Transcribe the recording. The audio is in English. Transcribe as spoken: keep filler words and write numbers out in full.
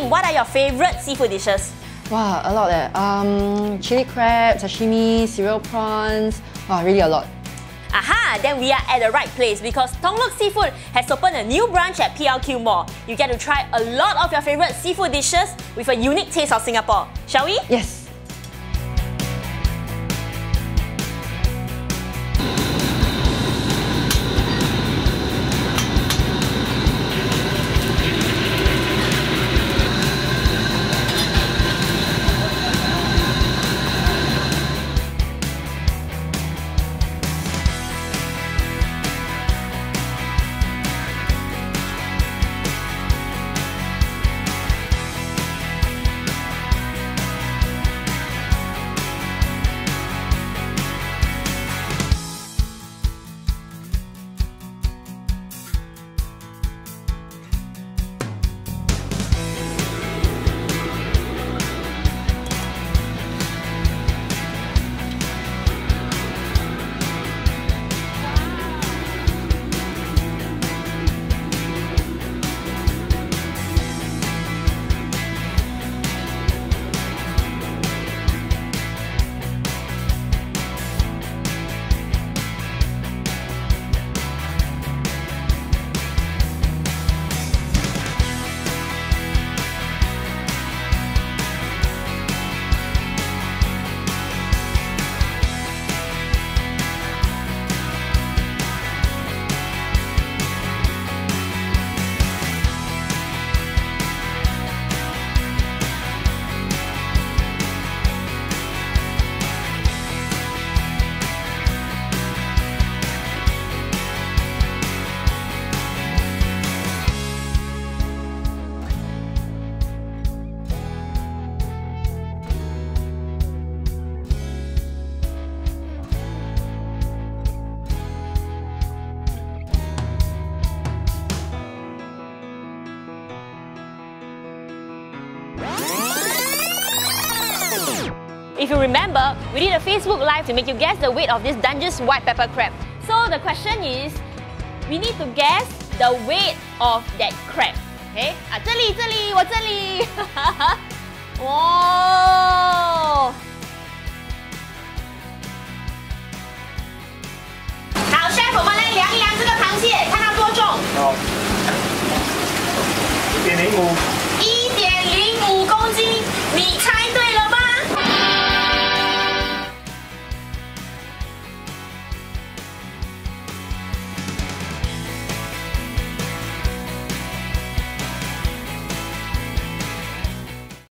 what are your favorite seafood dishes? Wow, a lot there. Um, chili crab, sashimi, cereal prawns. Wow, really a lot. Aha! Then we are at the right place because TungLok Seafood has opened a new branch at P L Q Mall. You get to try a lot of your favorite seafood dishes with a unique taste of Singapore. Shall we? Yes. If you remember, we did a Facebook Live to make you guess the weight of this Dungeness white pepper crab. So the question is, we need to guess the weight of that crab. Okay? 啊，这里，这里，我这里。哇！好 ，Chef， 我们来量一量这个螃蟹，看它多重。好，一点零五。一点零五公斤，你猜？